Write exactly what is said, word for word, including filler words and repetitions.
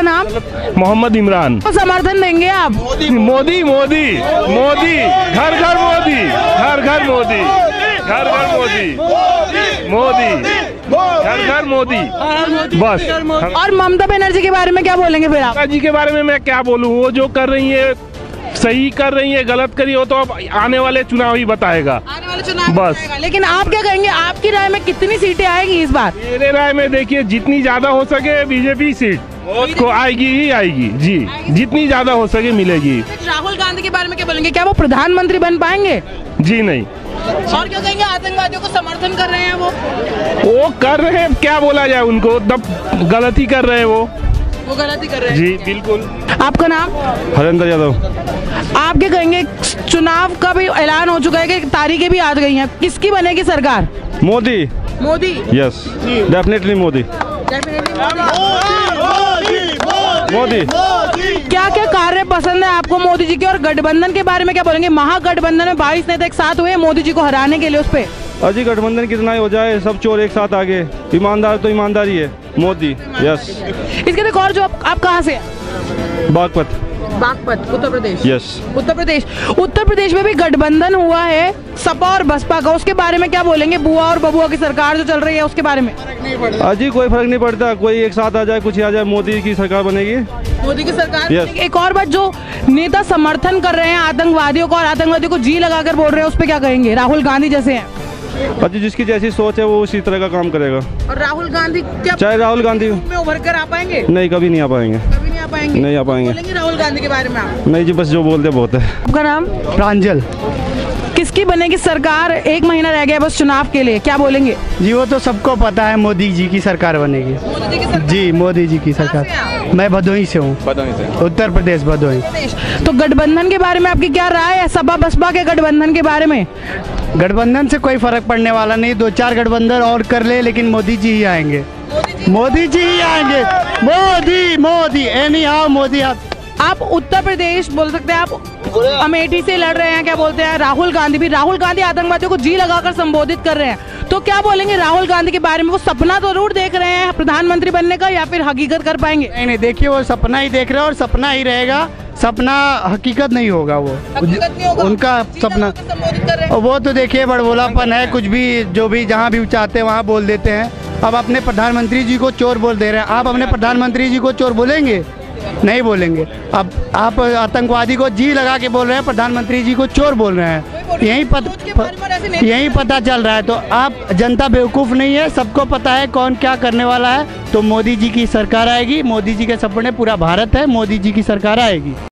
नाम? मोहम्मद इमरान। तो समर्थन देंगे आप? मोदी मोदी मोदी मोदी घर घर मोदी, घर घर मोदी, घर घर मोदी, मोदी घर घर मोदी, बस। और ममता बनर्जी के बारे में क्या बोलेंगे फिर आप? जी के बारे में मैं क्या बोलूँ, वो जो कर रही है सही कर रही है, गलत करी हो तो अब आने वाले चुनाव ही बताएगा। आने वाले चुनाव बस। बताएगा। लेकिन आप क्या कहेंगे, आपकी राय में कितनी सीटें आएगी इस बार? मेरे राय में देखिए जितनी ज्यादा हो सके बीजेपी सीट को आएगी ही आएगी जी, जितनी ज्यादा हो सके मिलेगी। राहुल गांधी के बारे में क्या बोलेंगे, क्या वो प्रधानमंत्री बन पाएंगे? जी नहीं। और क्या कहेंगे, आतंकवादियों को समर्थन कर रहे हैं वो? वो कर रहे हैं, क्या बोला जाए उनको, तब गलत ही कर रहे हैं वो वो गलती कर रहे हैं। जी बिल्कुल। आपका नाम? हरेंद्र यादव। आप क्या कहेंगे, चुनाव का भी ऐलान हो चुका है कि तारीखें भी आ गई हैं, किसकी बनेगी सरकार? मोदी। मोदी? Yes definitely Modi. मोदी। क्या क्या कार्य पसंद है आपको मोदी जी के? और गठबंधन के बारे में क्या बोलेंगे? महागठबंधन में बाईस नेता एक साथ हुए मोदी जी को हराने के लिए, उस पे अजी गठबंधन कितना ही हो जाए, सब चोर एक साथ आगे, ईमानदार तो ईमानदारी है, मोदी। यस। इसके देखो और जो आप, आप कहाँ से? बागपत। बागपत उत्तर प्रदेश। यस। उत्तर प्रदेश उत्तर प्रदेश में भी गठबंधन हुआ है सपा और बसपा का, उसके बारे में क्या बोलेंगे? बुआ और बबुआ की सरकार जो चल रही है उसके बारे में? अजी कोई फर्क नहीं पड़ता, कोई एक साथ आ जाए, कुछ आ जाए, मोदी की सरकार बनेगी। मोदी की सरकार। yes. एक और बात, जो नेता समर्थन कर रहे हैं आतंकवादियों को और आतंकवादियों को जी लगाकर बोल रहे हैं, उस पर क्या कहेंगे? राहुल गांधी जैसे हैं। अजी जिसकी जैसी सोच है वो उसी तरह का काम करेगा। और राहुल गांधी क्या, चाहे राहुल गांधी में उभर कर आ पाएंगे? नहीं, कभी नहीं आ पाएंगे। कभी नहीं आ पाएंगे। नहीं आ पाएंगे। बोलेंगे राहुल गांधी के बारे में आप? नहीं जी, बस जो बोलते बहुत है। आपका नाम? प्रांजल। किसकी बनेगी सरकार? एक महीना रह गया बस चुनाव के लिए, क्या बोलेंगे? जी वो तो सबको पता है, मोदी जी की सरकार बनेगी। मोदी जी की सरकार? जी मोदी जी की सरकार। मैं भदोही से हूँ। भदोही से। उत्तर प्रदेश भदोही। तो गठबंधन के बारे में आपकी क्या राय है, सपा बसपा के गठबंधन के बारे में? गठबंधन से कोई फर्क पड़ने वाला नहीं, दो चार गठबंधन और कर ले, लेकिन मोदी जी ही आएंगे। मोदी जी ही आएंगे। Modi Modi anyhow Modi. आप उत्तर प्रदेश बोल सकते हैं, आप अमेठी से लड़ रहे हैं, क्या बोलते हैं? राहुल गांधी भी, राहुल गांधी आतंकवादियों को जी लगाकर संबोधित कर रहे हैं, तो क्या बोलेंगे राहुल गांधी के बारे में? वो सपना जरूर देख रहे हैं प्रधानमंत्री बनने का, या फिर हकीकत कर पाएंगे? नहीं नहीं, देखिए वो सपना ही देख रहे हैं और सपना ही रहेगा, सपना हकीकत नहीं होगा। वो हकीकत नहीं होगा। उनका सपना संबोधित कर रहे हैं। वो तो देखिए बड़बोलापन है, कुछ भी जो भी जहाँ भी चाहते हैं वहाँ बोल देते हैं। अब अपने प्रधानमंत्री जी को चोर बोल दे रहे हैं, आप अपने प्रधानमंत्री जी को चोर बोलेंगे? नहीं बोलेंगे। अब आप आतंकवादी को जी लगा के बोल रहे हैं, प्रधानमंत्री जी को चोर बोल रहे हैं, यही पता यही पता चल रहा है। तो आप जनता बेवकूफ़ नहीं है, सबको पता है कौन क्या करने वाला है। तो मोदी जी की सरकार आएगी, मोदी जी के सपने पूरा भारत है, मोदी जी की सरकार आएगी।